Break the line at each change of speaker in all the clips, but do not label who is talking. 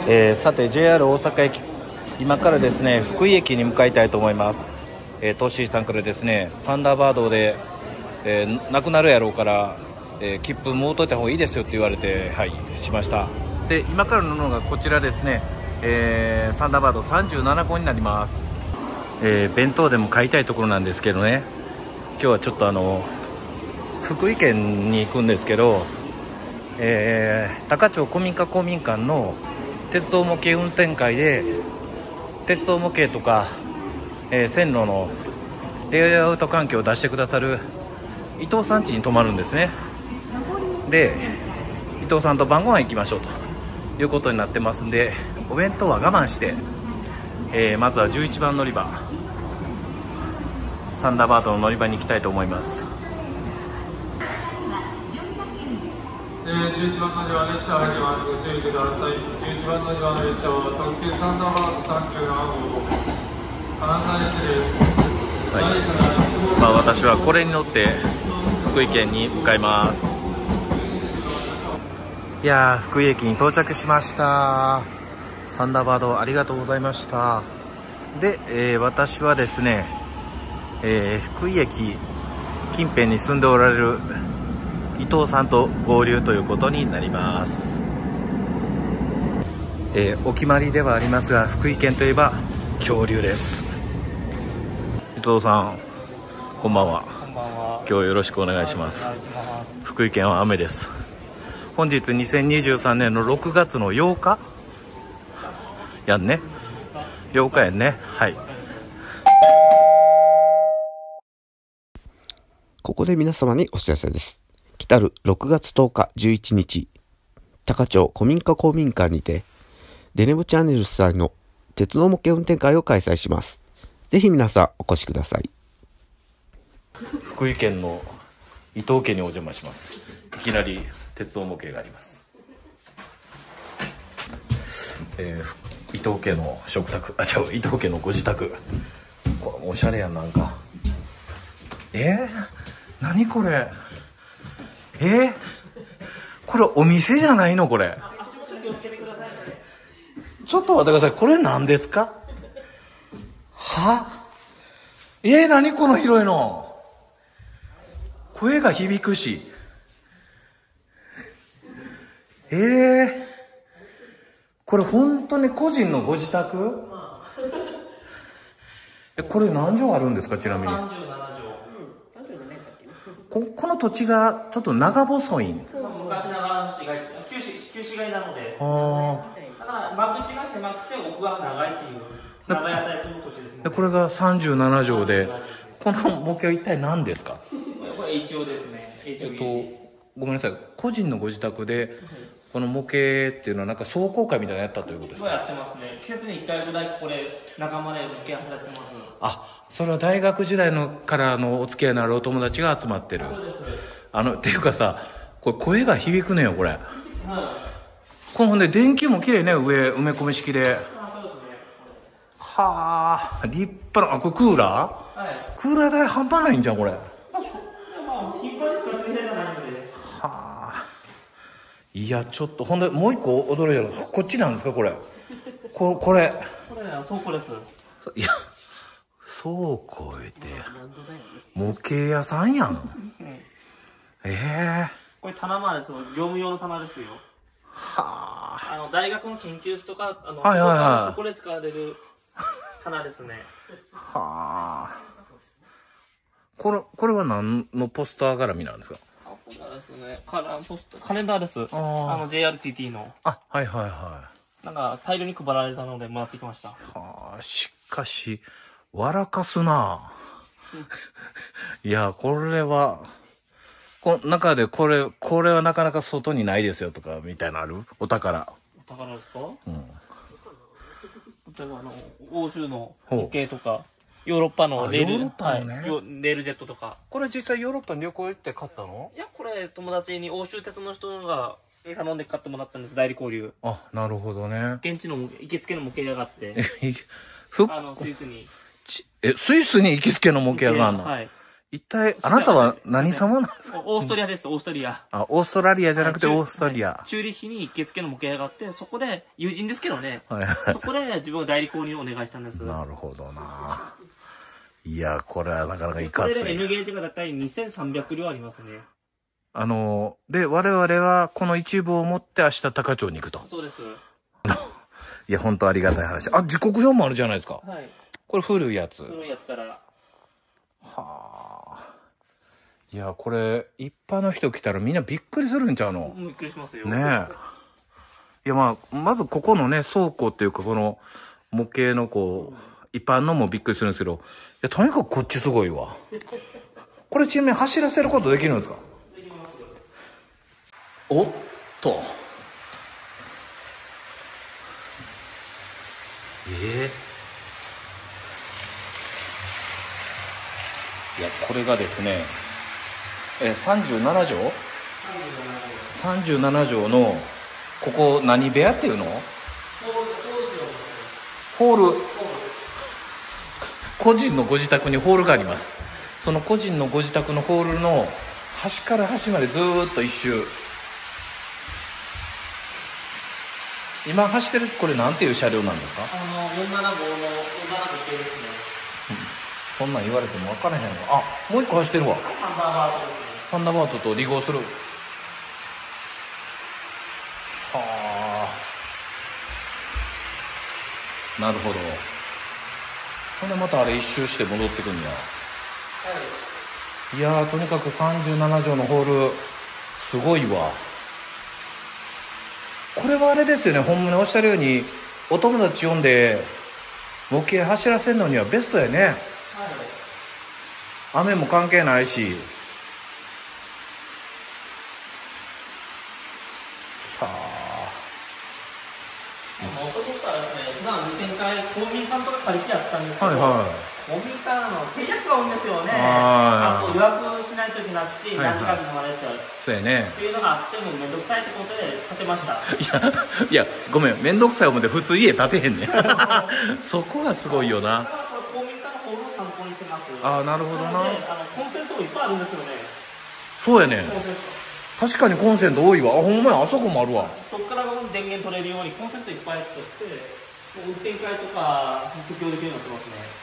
さて JR 大阪駅、今からですね福井駅に向かいたいと思います。トッシーさんからですねサンダーバードで、なくなるやろうから、切符もうといた方がいいですよって言われて、はい、しました。で今から乗るのがこちらですね、サンダーバード37号になります。弁当でも買いたいところなんですけどね、今日はちょっと福井県に行くんですけど、高町古民家公民館の鉄道模型運転会で鉄道模型とか、線路のレイアウト環境を出してくださる伊藤さん家に泊まるんですね。で伊藤さんと晩ご飯行きましょうということになってますんで、お弁当は我慢して、まずは11番乗り場サンダーバードの乗り場に行きたいと思います。
11番乗り場列車入ります。ご注意ください。11番乗り場の列車は特急サンダーバード37号金沢駅です。
はい、私はこれに乗って福井県に向かいます。いやー、福井駅に到着しました。サンダーバードありがとうございました。で、私はですね、福井駅近辺に住んでおられる伊藤さんと合流ということになります。お決まりではありますが、福井県といえば恐竜です。伊藤さん、こんばんは。
こんばんは。
今日よろしくお願いします。福井県は雨です。本日2023年の6月の8日やんね。8日やんね。はい。
ここで皆様にお知らせです。来たる6月10日11日、高町古民家公民館にて、デネブチャンネル主催の鉄道模型運転会を開催します。ぜひ皆さんお越しください。
福井県の伊藤家にお邪魔します。いきなり鉄道模型があります。伊藤家の食卓、伊藤家のご自宅。これおしゃれやん、なんか。何これ。これお店じゃないのこれ。ちょっと待ってください。これ何ですか？何この広いの。声が響くし。これ本当に個人のご自宅？これ何畳あるんですか、ちなみに。
37畳。
この土地がちょっと長細い。
昔ながらの市街地、旧市街なので。だから間口が狭くて奥が長いっていう長屋タイプの土地ですね。
でこれが37畳で、この模型は一体何ですか？
これ HO ですね。
ごめんなさい、個人のご自宅でこの模型っていうのはなんか壮行会みたいなのやったということですか？
やってますね。季節に1回ぐらいここで仲間で模型走らせてます。
それは大学時代からのお付き合いのあるお友達が集まってる。
そうです。
っていうかさ、これ声が響くねよこれ。このほんで電球も綺麗ね、上埋め込み式で。
そうですね。
立派な。これクーラー？
はい。
クーラー代半端ないんじゃんこれ。
頻繁に使ってみたいじゃないので。
いやちょっとほんでもう一個驚いたのこっちなんですかこれ。これ
は倉庫です。
いや倉庫へて模型屋さんやん。
これ棚間ですよ。業務用の棚ですよ。大学の研究室とかそこで使われる棚ですね。
これは何のポスター絡みなんですか？
これですね。カレンダーです。JRTT の。なんか大量に配られたのでもらってきました。
しかし笑かすな。いやこれはこの中でこれはなかなか外にないですよとかみたいなのある？お宝
ですか？例えば欧州の模型とかヨーロッパのレールジェットとか。これ実際ヨーロッパに旅行行って買ったの？いやこれ友達に欧州鉄の人が頼んで買ってもらったんです。代理交流。
なるほどね。
現地の行きつけの模型屋があって。スイスに。
スイスに行きつけの模型屋があるの？ 一体、あなたは何様なんですか？
オーストリアです、オーストリア。
あ、オーストラリアじゃなくてオーストリア。
チューリッヒに受付の模型があって、そこで、友人ですけどね。
はい。
そこで自分が代理購入をお願いしたんです。
なるほどな。いや、これはなかなかいかつい。
これで N ゲージがだいたい2300両ありますね。
で、我々はこの一部を持って明日高町に行くと。
そうです。
いや、本当ありがたい話。あ、時刻表もあるじゃないですか。
はい。
これ古いやつ。
古いやつから。
はあ。いや、これ、一般の人来たらみんなびっくりするんちゃうの？
びっくりしますよ。
ねえ。いや、まあ、まずここのね、倉庫っていうか、この模型のこう、一般のもびっくりするんですけど、いや、とにかくこっちすごいわ。これちなみに走らせることできるんですか？
できますよ。
おっと。いや、これがですね、37畳 ?37 畳の、ここ何部屋っていうの？ホール。個人のご自宅にホールがあります。その個人のご自宅のホールの端から端までずーっと一周。今走ってるこれなんていう車両なんですか
475の475系ですね。
そんなん言われても分からへんの。あ、もう一個走ってるわ。
サンダーバードですね。
サンダーバードと離合する。はあ。なるほど。ほんでまたあれ一周して戻ってくんや。
はい。
いやー、とにかく37畳のホールすごいわ。これはあれですよね、ほんまにおっしゃるようにお友達呼んで模型走らせるのにはベストやね。
はい。
雨も関係ないし。さあ、
もともとはですね、普段運転会公民館とか借りてやってたんですけど、
はいはい。
公民館制約が多いんですよね。
あ
あと予約しないといけなくし、
はいはい
何時間に飲まれて
そうやね。
っていうのがあってもめんどくさいってことで建てました。
いやごめん、めんどくさい思って普通家建てへんねんそこがすごいよな。
だからこれ公民館のホールを参考にしてます。
ああ、なるほどな。
のでコンセントもいっぱいあるんですよね。
そうやね。
コンセント
確かにコンセント多いわ。あ、ほんまや、あそこもあるわ。
そこから電源取れるようにコンセントいっぱい作って運転会とか適用できるようになってますね。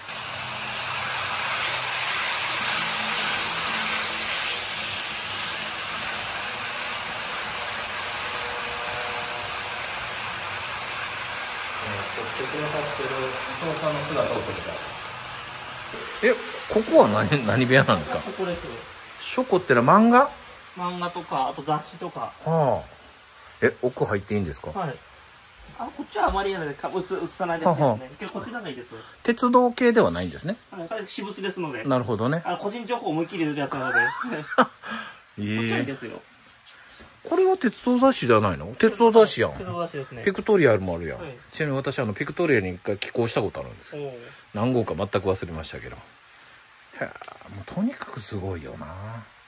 来てくださってる伊藤さんの姿を撮りたい。ここは何部屋なんですか？
ここです。
書庫ってのは漫画？
漫画とかあと雑誌とか。
はあ。奥入っていいんですか？
はい。こっちはあまりなので映さないでほしいですね。けどこっちの方がいいです。
鉄道系ではないんですね。
私物ですので。
なるほどね。
個人情報思いっきり入れるやつなので。こっちはいいですよ。
これは鉄道雑誌じゃないの？鉄道雑誌やん。
鉄道雑誌ですね。
ピクトリアルもあるやん。
はい、
ちなみに私ピクトリアルに一回寄稿したことあるんですよ。何号か全く忘れましたけど。へえ、もうとにかくすごいよな。